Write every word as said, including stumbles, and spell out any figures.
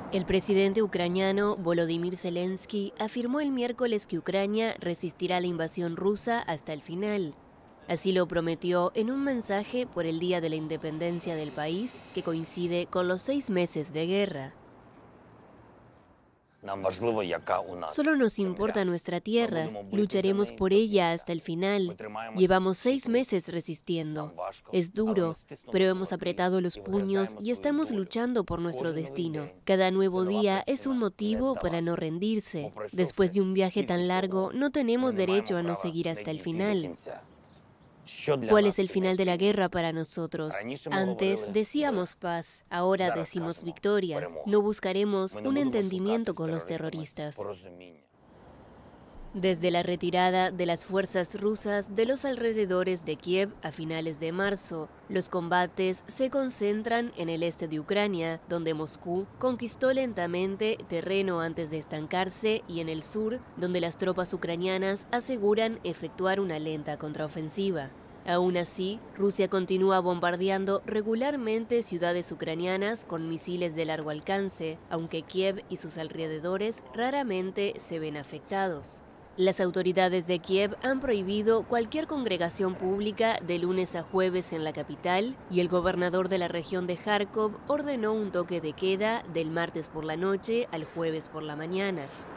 El presidente ucraniano Volodymyr Zelensky afirmó el miércoles que Ucrania resistirá la invasión rusa hasta el final. Así lo prometió en un mensaje por el Día de la Independencia del país, que coincide con los seis meses de guerra. Solo nos importa nuestra tierra, lucharemos por ella hasta el final. Llevamos seis meses resistiendo. Es duro, pero hemos apretado los puños y estamos luchando por nuestro destino. Cada nuevo día es un motivo para no rendirse. Después de un viaje tan largo, no tenemos derecho a no seguir hasta el final. ¿Cuál es el final de la guerra para nosotros? Antes decíamos paz, ahora decimos victoria. No buscaremos un entendimiento con los terroristas. Desde la retirada de las fuerzas rusas de los alrededores de Kiev a finales de marzo, los combates se concentran en el este de Ucrania, donde Moscú conquistó lentamente terreno antes de estancarse, y en el sur, donde las tropas ucranianas aseguran efectuar una lenta contraofensiva. Aún así, Rusia continúa bombardeando regularmente ciudades ucranianas con misiles de largo alcance, aunque Kiev y sus alrededores raramente se ven afectados. Las autoridades de Kiev han prohibido cualquier congregación pública de lunes a jueves en la capital, y el gobernador de la región de Kharkov ordenó un toque de queda del martes por la noche al jueves por la mañana.